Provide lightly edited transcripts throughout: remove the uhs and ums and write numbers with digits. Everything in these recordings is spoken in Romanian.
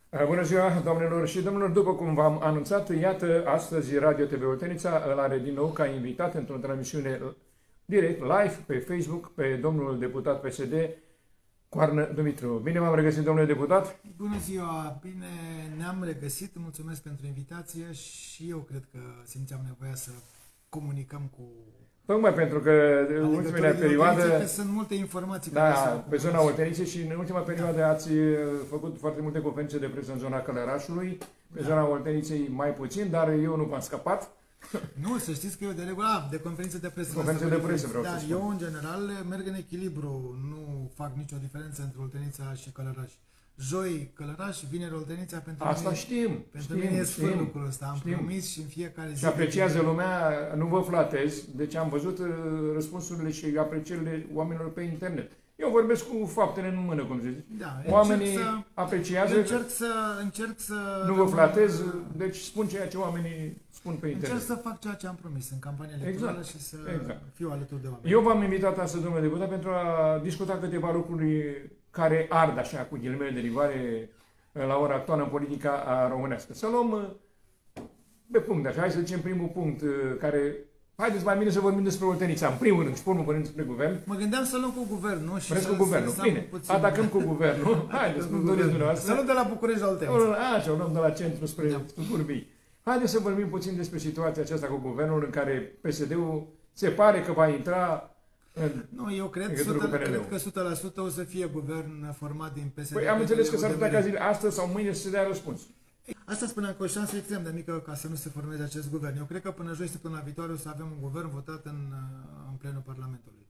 Bună ziua, doamnelor și domnilor! După cum v-am anunțat, iată, astăzi Radio TV Oltenița îl are din nou ca invitat într-o transmisiune direct, live, pe Facebook, pe domnul deputat PSD, Coarnă Dumitru. Bine v-am regăsit, domnule deputat! Bună ziua! Bine ne-am regăsit, mulțumesc pentru invitație și eu cred că simțeam nevoia să comunicăm cu... Tocmai pentru că în ultimele perioadă... Sunt multe informații. Da, pe zona Olteniței și în ultima perioadă ați făcut foarte multe conferințe de presă în zona Călărașului, pe zona Olteniței mai puțin, dar eu nu v-am scăpat. Nu, să știți că eu de regulă, de conferințe de presă. Conferințe de presă vreau să spun. Eu în general merg în echilibru, nu fac nicio diferență între Oltenița și Călăraș. Joi Călăraș, vineri Oltenița, pentru asta mine, știm. Pentru mine e sfânt lucrul ăsta, am promis și în fiecare zi. Și apreciază lumea, nu vă flatez, deci am văzut răspunsurile și aprecierile oamenilor pe internet. Eu vorbesc cu faptele în mână, cum zice. Da, oamenii apreciază. Încerc să... Nu vă flatez, deci spun ceea ce oamenii spun pe internet. Încerc să fac ceea ce am promis în campania electorală și să fiu alături de oameni. Eu v-am invitat astăzi, domnule deputat, pentru a discuta câteva lucruri care ard, așa, cu ghilimele de rigoare, la ora actuală în politica românească. Să luăm pe punct, așa, hai să zicem primul punct care... Haideți mai bine să vorbim despre Oltenița, în primul rând, și pe urmă vorbim despre guvern. Mă gândeam să luăm cu guvernul și cu guvernul. Bine, atacăm cu guvernul. Haideți, nu doriți dumneavoastră. Să luăm de la București la Oltenița. Așa, o luăm de la centru spre Burbii. Haideți să vorbim puțin despre situația aceasta cu guvernul în care PSD-ul se pare că va intra în... Nu, eu cred că 100% o să fie guvern format din PSD. Păi am înțeles că s-ar putea ca zile astăzi sau mâine să se dea răspuns. Asta spuneam că o șansă extrem de mică ca să nu se formeze acest guvern. Eu cred că până joi, săptămâna viitoare, o să avem un guvern votat în plenul Parlamentului.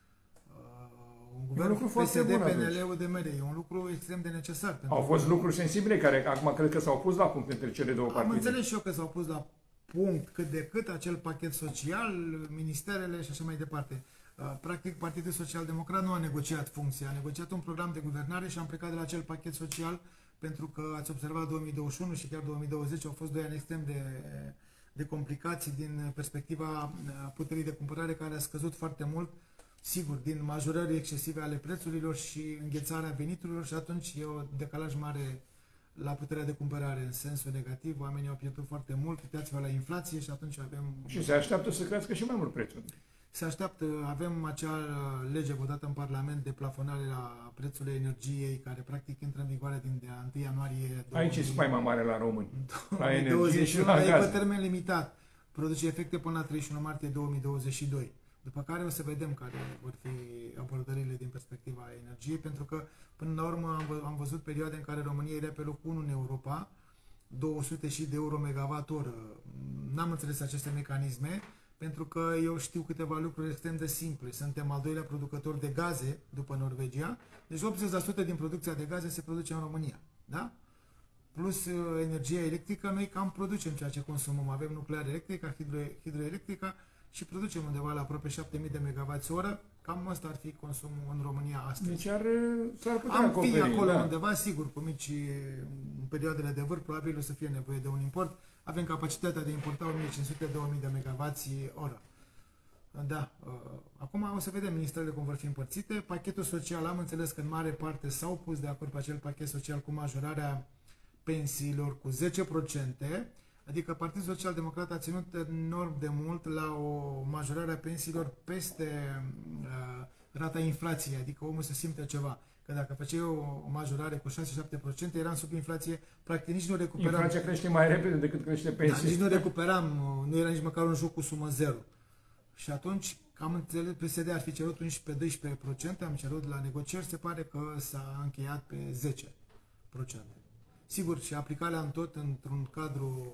Un guvern PSD-PNL-ul de mere. E un lucru extrem de necesar. Au fost lucruri sensibile care acum cred că s-au pus la punct între cele două partide. Am înțeles și eu că s-au pus la punct cât de cât acel pachet social, ministerele și așa mai departe. Practic, Partidul Social Democrat nu a negociat funcția, a negociat un program de guvernare și am plecat de la acel pachet social pentru că ați observat 2021 și chiar 2020 au fost 2 ani extrem de complicații din perspectiva puterii de cumpărare care a scăzut foarte mult, sigur, din majorări excesive ale prețurilor și înghețarea veniturilor și atunci e o decalaj mare la puterea de cumpărare în sensul negativ, oamenii au pierdut foarte mult, uitați-vă la inflație și atunci avem... Și se așteaptă să crească și mai mult prețul. Se așteaptă, avem acea lege votată în Parlament de plafonare la prețul energiei, care practic intră în vigoare din 1 ianuarie 2020. Aici e spaima mare la români, la energie și la gaz. E pe termen limitat, produce efecte până la 31 martie 2022. După care o să vedem care vor fi abordările din perspectiva energiei, pentru că până la urmă am văzut perioade în care România era pe locul 1 în Europa, 200 și de euro megawatt-oră. N-am înțeles aceste mecanisme, pentru că eu știu câteva lucruri extrem de simple. Suntem al doilea producător de gaze după Norvegia, deci 80% din producția de gaze se produce în România. Da? Plus energia electrică, noi cam producem ceea ce consumăm. Avem nuclear electrică, hidroelectrică și producem undeva la aproape 7000 de MWh. Cam asta ar fi consumul în România astăzi. Deci s-ar putea am acoperi, fi acolo undeva, sigur, cu mici în perioadele de vârf, probabil o să fie nevoie de un import. Avem capacitatea de a importa 1500-2000 de MWh. Da. Acum o să vedem ministerele cum vor fi împărțite. Pachetul social, am înțeles că în mare parte s-au pus de acord pe acel pachet social cu majorarea pensiilor cu 10%, adică Partidul Social Democrat a ținut enorm de mult la o majorare a pensiilor peste rata inflației, adică omul se simte ceva. Că dacă făceai o majorare cu 6-7%, eram sub inflație, practic nici nu recuperam. Inflația crește mai repede decât crește pensia. Da, nici nu recuperam, nu era nici măcar un joc cu sumă zero. Și atunci, am înțeles, PSD ar fi cerut 11-12%, am cerut la negocieri, se pare că s-a încheiat pe 10%. Sigur, și aplicarea în tot într-un cadru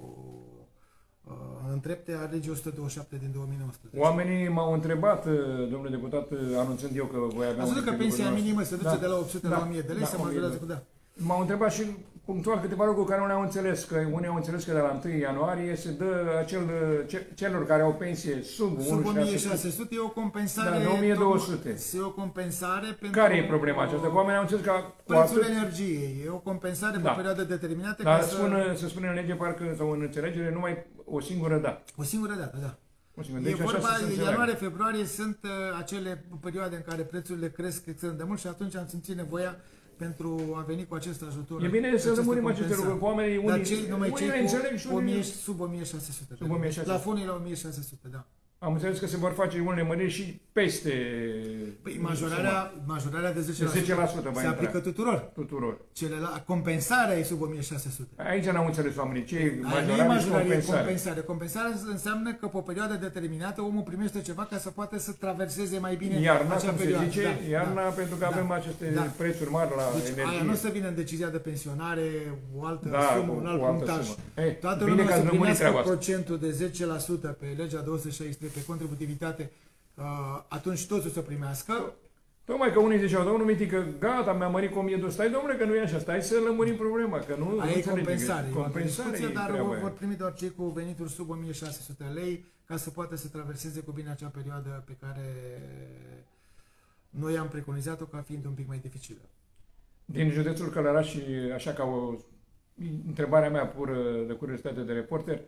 în trepte a legii 127 din 2019. Oamenii m-au întrebat, domnule deputat, anunțând eu că voi avea... Ați văzut că pensia minimă se duce de la 800 la 1000 de lei, se majorează cu da. M-au întrebat și punctual câteva lucruri care unii au înțeles, că unii au înțeles că de la 1 ianuarie se dă celor care au pensie sub 1600, e o compensare... Da, 1200. E o compensare pentru... Care e problema aceasta? Că oamenii au înțeles că... Prețul energiei. E o compensare pe perioadă determinată. Dar se spune în lege, parcă, sau în înțelegere, numai o singură dată. O singură dată, da. Deci e vorba, ianuarie-februarie sunt acele perioade în care prețurile cresc extrem de mult și atunci am simțit nevoia pentru a veni cu acest ajutor. E bine să lămurim aceste lucruri cu oamenii, unii le înțeleg și unii sub 1600. Sub 1600. Plafonii la 1600, da. Am înțeles că se vor face unele măriri și peste... Păi majorarea de 10%, va se aplică tuturor. Compensarea e sub 1600. Aici n-am înțeles oamenii. Ce e compensare? Compensarea înseamnă că pe o perioadă determinată omul primește ceva ca să poate să traverseze mai bine iarna, acea perioadă. Se zice, iarna, pentru că avem aceste prețuri mari la energie. Aia nu se vine în decizia de pensionare, o altă sumă, un alt punctaj. Toată lumea să primească procentul de 10% pe legea 263 pe contributivitate, atunci toți o să primească. Tocmai că unii ziceau, domnul Mitică, gata, mi-a mărit cu 1200. Stai, domnule, că nu e așa, stai să lămurim problema, că nu e compensare. Compensare, dar vor primi doar cei cu venituri sub 1600 lei ca să poată să traverseze cu bine acea perioadă pe care noi am preconizat-o ca fiind un pic mai dificilă. Din județul Călăraș și așa ca o întrebarea mea pură de curiozitate de reporter,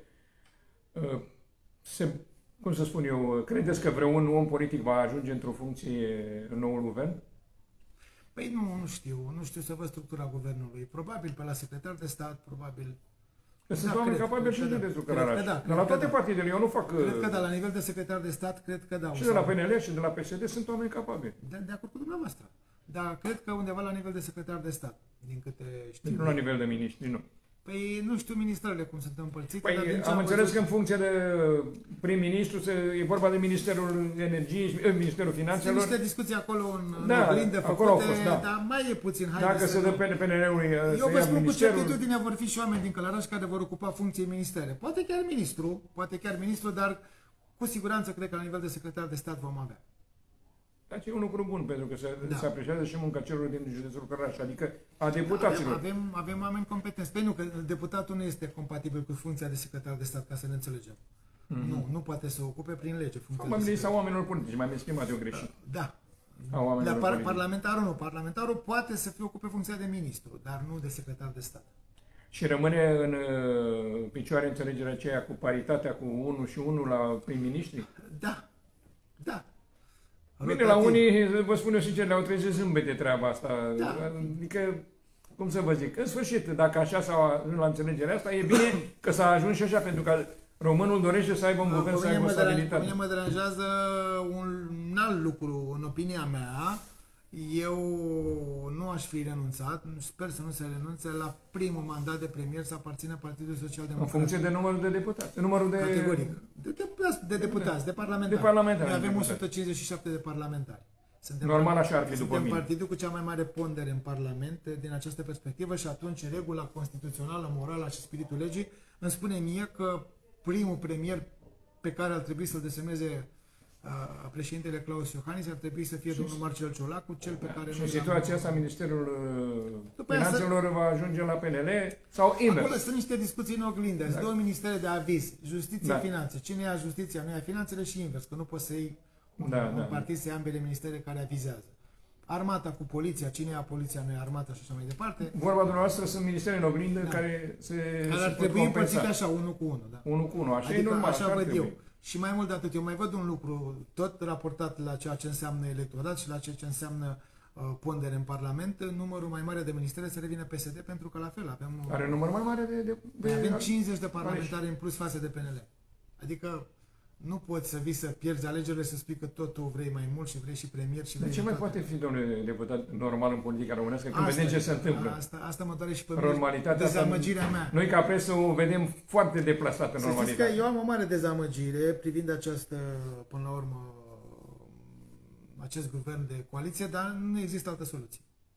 cum să spun eu, credeți că vreun om politic va ajunge într-o funcție în noul guvern? Păi nu știu să văd structura guvernului. Probabil pe la secretar de stat, probabil. Că sunt oameni capabili și în județul Călăraș. De la toate partidele, eu nu fac... Cred că da, la nivel de secretar de stat, cred că da. Și de la PNL și de la PSD sunt oameni capabili. De acord cu dumneavoastră. Dar cred că undeva la nivel de secretar de stat, din câte știu. Nu la nivel de miniștri, nu. Păi nu știu ministrele cum sunt împărțite. Păi am înțeles că în funcție de prim-ministru e vorba de Ministerul Energiei, Ministerul Finanțelor. Sunt niște discuții acolo în oglindă făcute, dar mai e puțin. Dacă se dă PNL-ului eu vă spun cu certitudine vor fi și oameni din Călăraș care vor ocupa funcții ministere. Poate chiar ministru, dar cu siguranță cred că la nivel de secretar de stat vom avea. Dar e un lucru bun, pentru că se apreciază și munca celor din județul Călăraș, adică a deputaților. Avem oameni competenți. Păi nu, că deputatul nu este compatibil cu funcția de secretar de stat, ca să ne înțelegem. Nu poate să ocupe prin lege funcția de secretar. Sau oamenilor politici, mai am exprimat eu greșit. Da. Dar parlamentarul poate să fie ocupe funcția de ministru, dar nu de secretar de stat. Și rămâne în picioare înțelegerea aceea cu paritatea cu 1 și 1 la prim-ministri? Da. Bine, la unii, vă spun eu sincer, le-au trezit zâmbete treaba asta. Da. Adică, cum să vă zic, în sfârșit, dacă așa s-a ajuns la înțelegerea asta, e bine că s-a ajuns și așa, pentru că românul dorește să aibă un guvern, să aibă stabilitate. Mine mă deranjează un alt lucru, în opinia mea. Eu nu aș fi renunțat, sper să nu se renunțe la primul mandat de premier să aparțină Partidul Social Democrat. În funcție de numărul de deputați, numărul de... Categoric. De deputați, de parlamentari. Noi avem 157 de parlamentari. Normal așa ar fi după mine. Suntem partidul cu cea mai mare pondere în Parlament din această perspectivă și atunci regula constituțională, morală și spiritul legii îmi spune mie că primul premier pe care ar trebui să-l desemneze președintele Claus Iohannis ar trebui să fie domnul Marcel Ciolacu, cel pe care... Și în situația asta Ministerul Finanțelor va ajunge la PNL sau invers? Acolo sunt niște discuții în oglindă. Sunt două ministere de aviz, justiție, finanțe. Cine ia justiția, nu ia finanțele și invers, că nu poți să iei un partid să ia ambele ministere care avizează. Armata cu poliția, cine ia poliția, nu ia armata și așa mai departe. Vorba dumneavoastră sunt ministere în oglindă care ar trebui împărțite așa, 1 cu 1. Da. 1 cu 1, așa adică, e normal. Așa văd eu. Și mai mult de atât, eu mai văd un lucru tot raportat la ceea ce înseamnă electorat și la ceea ce înseamnă pondere în Parlament, numărul mai mare de ministere se revine PSD, pentru că la fel avem... Are număr mai mare avem 50 de parlamentari în plus față de PNL. Adică nu poți să vii să pierzi alegerile, să spui că tot tu vrei mai mult și vrei și premier și vrei... De ce mai poate fi, domnule deputat, normal în politica românească, când vedem ce se întâmplă? Asta mă doare și pe mine, dezamăgirea mea. Noi ca presă o vedem foarte deplasată în normalitate. Să știți că eu am o mare dezamăgire privind această, până la urmă, acest guvern de coaliție, dar nu există altă soluție.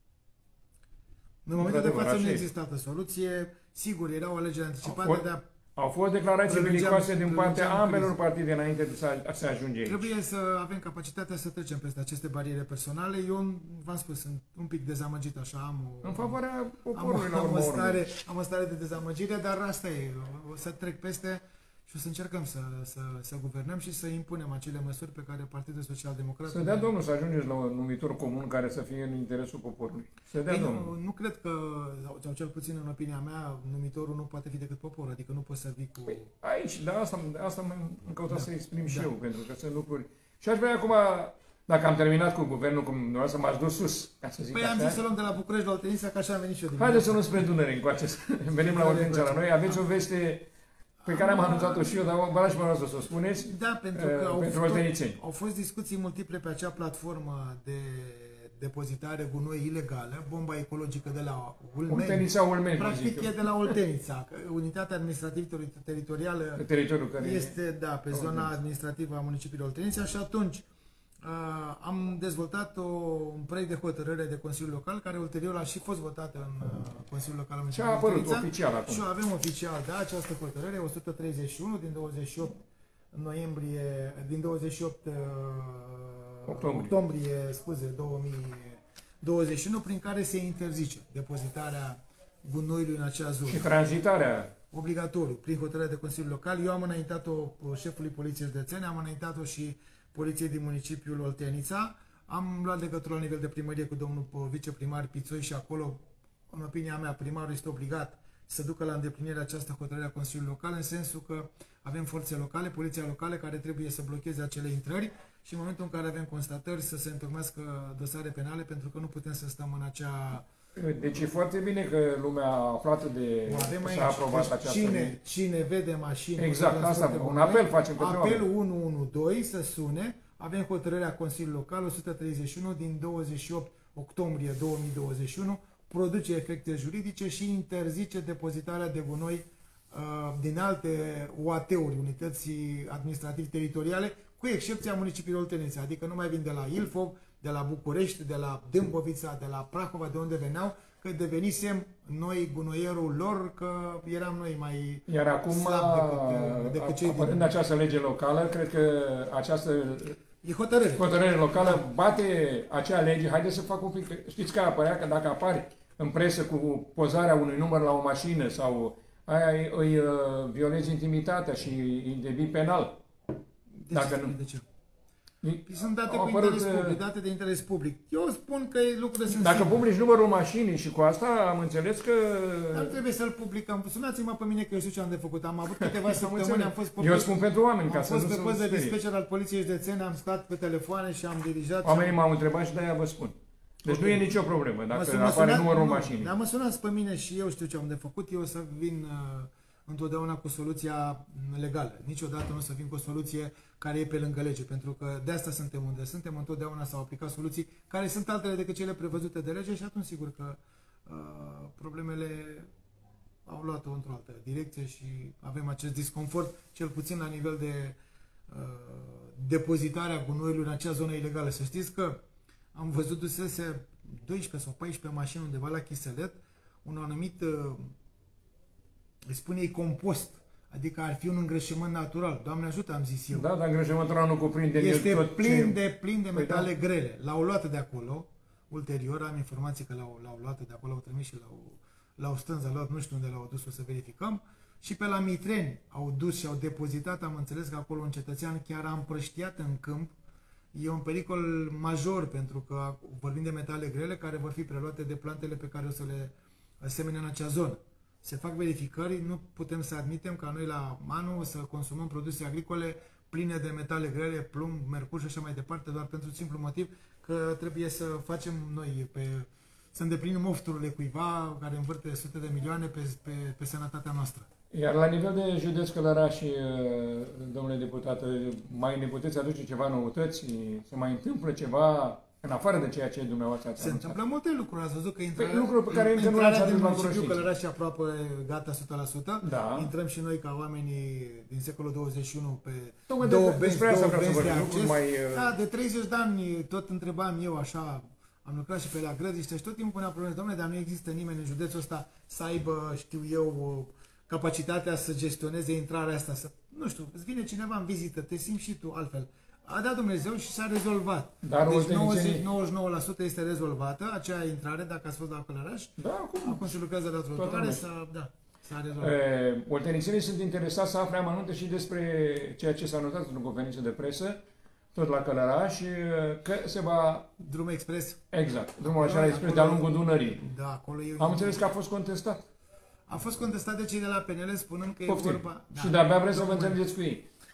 În momentul de față nu există altă soluție. Sigur, era o alegere anticipată, dar au fost declarații belicoase din partea ambelor partide înainte de să ajunge aici. Trebuie să avem capacitatea să trecem peste aceste bariere personale. Eu, v-am spus, sunt un pic dezamăgit așa. În favoarea poporului, am o stare de dezamăgire, dar asta e. O să trec peste și o să încercăm să guvernăm și să impunem acele măsuri pe care Partidul Social Democrat... Să dea Domnul să ajungeți la un numitor comun care să fie în interesul poporului. Să dea Domnul. Nu cred că, sau cel puțin în opinia mea, numitorul nu poate fi decât poporul, adică nu poți să vii cu... Aici, dar asta am căutat să exprim și eu, pentru că sunt lucruri... Și aș vrea acum dacă am terminat cu guvernul, cum dumneavoastră m-ați dus sus, ca să zic Păi așa. am zis să luăm de la București la Oltenița, că așa am venit și eu din Haideți să nu spre Dunăre încoace, venim la Oltenița la noi. Aveți o veste pe care am anunțat-o și eu, dar vă las și mă să o spuneți. Da, pentru că pentru oltenițeni. au fost discuții multiple pe acea platformă de depozitare gunoi ilegală, bomba ecologică de la Ulmeni. Oltenița Ulmeni, Practic e de la Oltenița. Unitatea administrativ-teritorială teritoriul care este pe zona administrativă a municipiului Oltenița și atunci am dezvoltat un proiect de hotărâre de Consiliul Local, care ulterior a și fost votată în Consiliul Local al municipiului Oltenița. Și a apărut Oltenița. oficial acum. Și avem oficial, această hotărâre, 131 din 28 noiembrie, din 28 octombrie 2021, prin care se interzice depozitarea gunoiului în acea zonă. Și tranzitarea. Obligatoriu, prin hotărâre de Consiliul Local. Eu am înaintat-o șefului Poliției Județene, am înaintat-o și Poliției din municipiul Oltenița. Am luat legătură la nivel de primărie cu domnul viceprimar Pițoi și acolo, în opinia mea, primarul este obligat să ducă la îndeplinire această hotărâre a Consiliului Local, în sensul că avem forțe locale, poliția locală, care trebuie să blocheze acele intrări și în momentul în care avem constatări să se întocmească dosare penale, pentru că nu putem să stăm în acea... Deci e foarte bine că lumea aflată de s-a aprobat această lege. Cine vede mașini... Exact, asta, un apel facem pentru apelul 112 să sune, avem hotărârea Consiliului Local 131 din 28 octombrie 2021, produce efecte juridice și interzice depozitarea de gunoi din alte UAT-uri, unități administrativ-teritoriale, cu excepția municipiului Oltenița, adică nu mai vin de la Ilfov, de la București, de la Dâmbovița, de la Prahova, de unde veneau, că devenisem noi gunoierul lor, că eram noi mai Iar acum, decât cei apărând această lege locală, cred că această hotărâre locală bate acea lege. Haideți să fac un pic, știți că apărea că dacă apare în presă cu pozarea unui număr la o mașină sau aia îi violezi intimitatea și îi devii penal. De ce? Sunt date cu interes public, date de interes public. Eu spun că lucrurile sunt Dacă publici numărul mașinii și cu asta am înțeles că... Dar trebuie să-l publicăm. Sunați-mă pe mine că eu știu ce am de făcut. Am avut câteva săptămâni, am fost pe eu spun pentru oameni, ca să nu se fost pe păză de dispatcher al Poliției Județene, am stat pe telefoane și am dirijat... Oamenii m-au întrebat și de-aia vă spun. Deci nu e nicio problemă dacă apare numărul mașinii. Dar mă sunați pe mine și eu știu ce am de făcut. Eu o să vin întotdeauna cu soluția legală. Niciodată nu o să vin cu o soluție care e pe lângă lege, pentru că de asta suntem unde suntem. Întotdeauna s-au aplicat soluții care sunt altele decât cele prevăzute de lege și atunci sigur că problemele au luat-o într-o altă direcție și avem acest disconfort, cel puțin la nivel de depozitarea gunoiului în acea zonă ilegală. Să știți că am văzut dusese 12 sau 14 mașini undeva la Chiselet, un anumit, îi spune ei, compost. Adică ar fi un îngrășământ natural. Doamne ajută, am zis eu. Da, dar îngrășământul ăla nu cuprinde este tot plin de metale grele. L-au luat de acolo. Ulterior am informații că l-au luat de acolo, au trimis și l-au strâns, l-au luat, nu știu unde l-au dus, o să verificăm. Și pe la Mitreni au dus și au depozitat, am înțeles că acolo un cetățean chiar a împrăștiat în câmp. E un pericol major, pentru că vorbim de metale grele care vor fi preluate de plantele pe care o să le asemenea în acea zonă. Se fac verificări, nu putem să admitem ca noi la anul să consumăm produse agricole pline de metale grele, plumb, mercur și așa mai departe, doar pentru simplu motiv că trebuie să facem noi, să îndeplinim ofturile cuiva care învârte sute de milioane pe sănătatea noastră. Iar la nivel de județ Călăraș, domnule deputat, mai ne puteți aduce ceva noutăți? Se mai întâmplă ceva în afară de ceea ce dumneavoastră ați anunțat? Se întâmplă multe lucruri. Ați văzut că lucruri pe care încă nu le-ați adus la municipiul Călăraș e aproape gata 100%. Da. Intrăm și noi ca oamenii din secolul 21 pe două benzi de acces. Da, de 30 de ani tot întrebam eu așa, am lucrat și pe la Grădiște și tot timpul puneam probleme, domnule, dar nu există nimeni în județul ăsta să aibă, știu eu, capacitatea să gestioneze intrarea asta. Nu știu, îți vine cineva în vizită, te simți și tu altfel. A dat Dumnezeu și s-a rezolvat. Dar deci 99% este rezolvată, acea intrare, dacă ați fost la Călăraș. Da, acum se lucrează la trotuare, s-a rezolvat. Oltenițenii sunt interesați să afle amănunte și despre ceea ce s-a notat în conferință de presă, tot la Călăraș, că se va... Drumul expres. Exact, drumul așa expres de-a lungul Dunării. Da, acolo am înțeles că a fost contestat. A fost contestat de cei de la PNL spunând că e vorba... Și de-abia vreți să vă înțelegeți cu ei.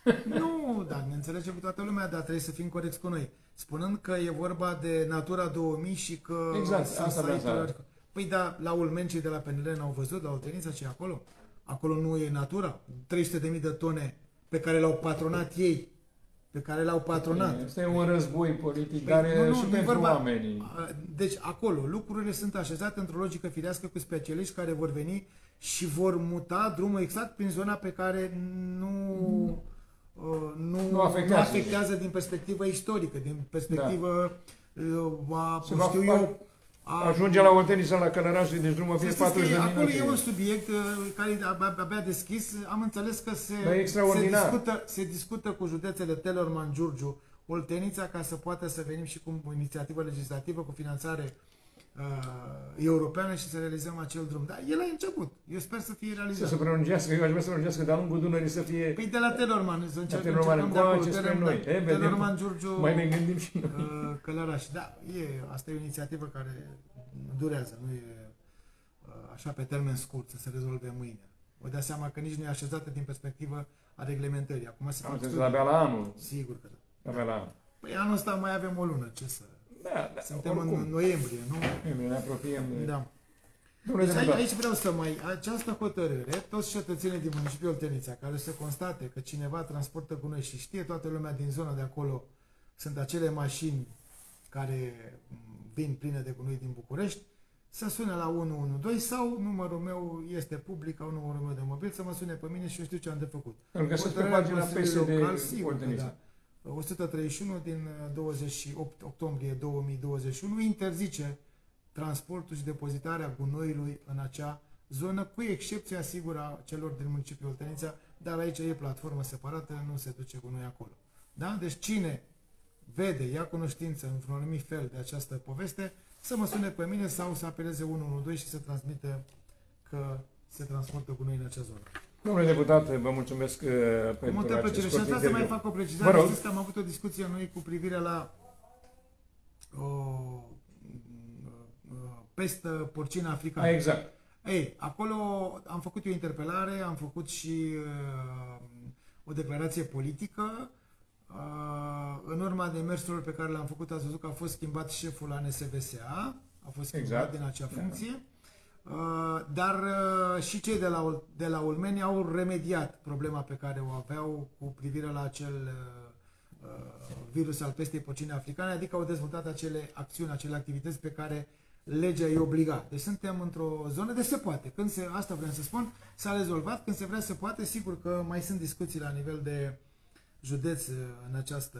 Nu, dar ne înțelegem cu toată lumea, dar trebuie să fim corecți cu noi. Spunând că e vorba de Natura 2000 și că... Exact, sunt asta vreau să site-uri- arăt. Păi da, la Ulmen cei de la PNL n-au văzut, la Oltenița ce e acolo? Acolo nu e Natura? 300.000 de tone pe care le-au patronat ei, pe care le-au patronat. Este un război politic, Păi, dar nu, și nu e pentru vorba- oamenii. Deci acolo lucrurile sunt așezate într-o logică firească cu specialiști care vor veni și vor muta drumul exact prin zona pe care nu afectează din perspectivă istorică, din perspectivă Se va știu eu, ajunge la Oltenița, la Călăraș, deci drumul fie să știți 40 de că minute. acolo e un subiect care abia deschis. Am înțeles că Dar e extraordinar. se discută cu județele Telorman, Giurgiu, Oltenița ca să poată să venim și cu o inițiativă legislativă cu finanțare europeană și să realizăm acel drum. Dar el a început. Eu sper să fie realizat. Să se prelungească, eu aș vrea să prelungească de-a lungul Dunării să fie... Păi de la Telorman, să încercăm Telorman, de acolo. ce spre noi. Telorman, Giurgiu, Mai ne gândim și noi. Călăraș. Da, asta e o inițiativă care durează, nu e așa pe termen scurt să se rezolve mâine. Vă dați seama că nici nu e așezată din perspectivă a reglementării. Acum se fac studii. Abia la anul. Sigur că da. Abia la anul. Păi anul ăsta mai avem o lună, ce să... Da, Suntem oricum. în noiembrie, nu? Ne apropiem de... Da. Domnule Deci deputat, aici vreau să această hotărâre, toți cetățenii din municipiul Oltenița care se constate că cineva transportă cu noi și știe toată lumea din zona de acolo, sunt acele mașini care vin pline de gunoi din București, să sune la 112 sau numărul meu este public, au numărul meu de mobil, să mă sune pe mine și eu știu ce am de făcut. îl găsesc pe Hotărârea pagina Consiliului Local, PSD sigur că Oltenița. da. 131 din 28 octombrie 2021 interzice transportul și depozitarea gunoiului în acea zonă, cu excepția, sigur, a celor din municipiul Oltenița, dar aici e platformă separată, nu se duce gunoi acolo. Da? Deci cine vede, ia cunoștință într-un anumit fel de această poveste, să mă sune pe mine sau să apeleze 112 și să transmită că se transportă gunoi în acea zonă. Domnule deputat, vă mulțumesc Cu pentru multă plăcere. acest Și aș vrea să mai interviu. fac o precizare. Vă rog. Știți că am avut o discuție noi cu privire la pestă porcină africană. Exact. Ei, acolo am făcut o interpelare, am făcut și o declarație politică. În urma demersurilor pe care le-am făcut, ați văzut că a fost schimbat șeful la NSVSA, a fost schimbat Exact. din acea funcție. Dar și cei de la Ulmeni au remediat problema pe care o aveau cu privire la acel virus al pestei porcine africane, adică au dezvoltat acele acțiuni, acele activități pe care legea îi obliga. Deci suntem într-o zonă de se poate. Asta vreau să spun, s-a rezolvat, când se vrea se poate, sigur că mai sunt discuții la nivel de județ în această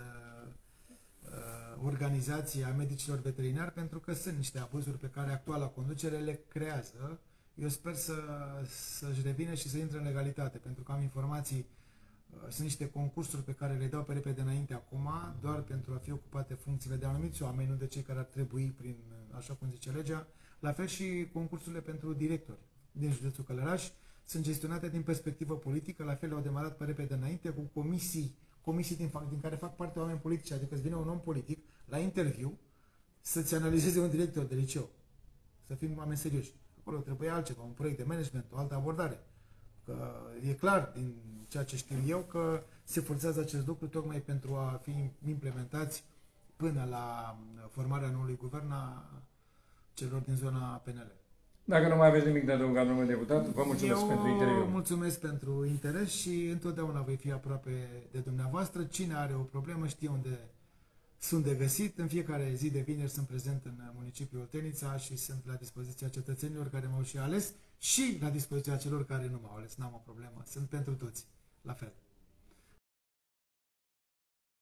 organizație a medicilor veterinari, pentru că sunt niște abuzuri pe care actuala conducere le creează. Eu sper să-și revină și să intre în legalitate, pentru că am informații, sunt niște concursuri pe care le dau pe repede înainte acum, doar pentru a fi ocupate funcțiile de anumiți oameni, nu de cei care ar trebui prin, așa cum zice legea. La fel și concursurile pentru directori din județul Călăraș sunt gestionate din perspectivă politică, la fel le-au demarat pe repede înainte cu comisii din care fac parte oameni politici, adică îți vine un om politic la interviu să-ți analizeze un director de liceu. Să fim oameni serioși. Acolo trebuie altceva, un proiect de management, o altă abordare. Că e clar din ceea ce știu eu că se forțează acest lucru tocmai pentru a fi implementați până la formarea noului guvern a celor din zona PNL. Dacă nu mai aveți nimic de adăugat, domnule deputat, vă mulțumesc pentru interviu. Eu mulțumesc pentru interes și întotdeauna voi fi aproape de dumneavoastră. Cine are o problemă știe unde sunt de găsit. În fiecare zi de vineri sunt prezent în municipiul Oltenița și sunt la dispoziția cetățenilor care m-au și ales și la dispoziția celor care nu m-au ales. N-am o problemă. Sunt pentru toți. La fel.